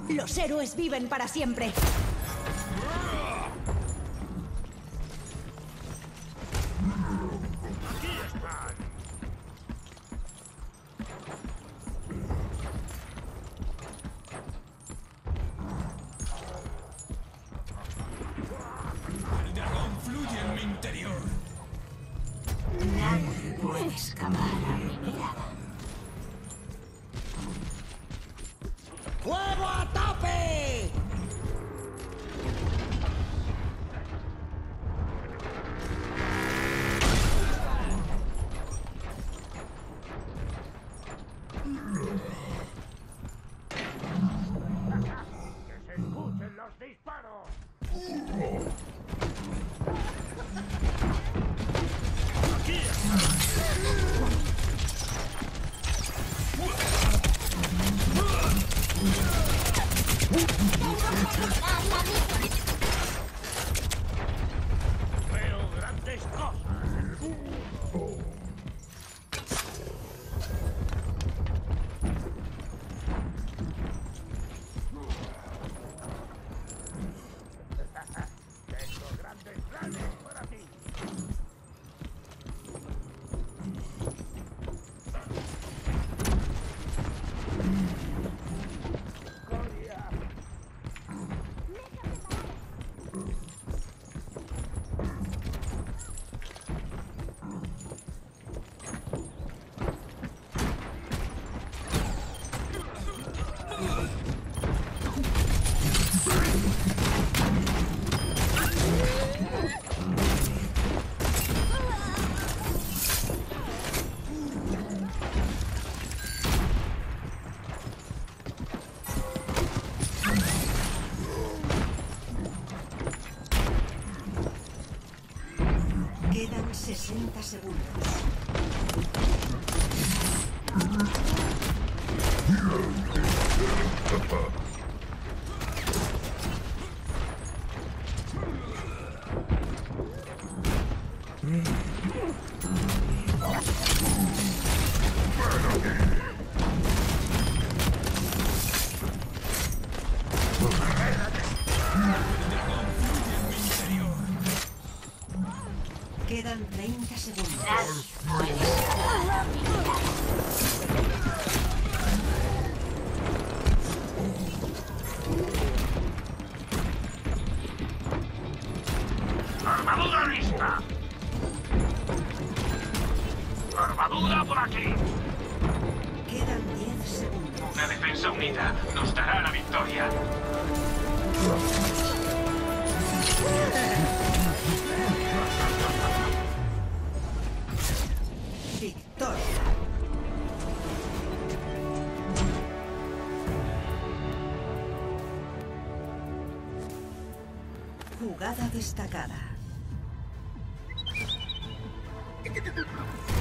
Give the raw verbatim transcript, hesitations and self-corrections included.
Los héroes viven para siempre. El dragón fluye en mi interior. Nadie puede escapar a mi mirada. ¡Fuego a tope! ¡Que se escuchen los disparos! Aquí está. Veo grandes cosas. Tengo grandes planes para ti. Gloria. Quedan sesenta segundos. Quedan treinta segundos. ¡Armadura lista! ¡Armadura por aquí! Quedan diez segundos. Una defensa unida nos dará la victoria. Victoria. Jugada destacada.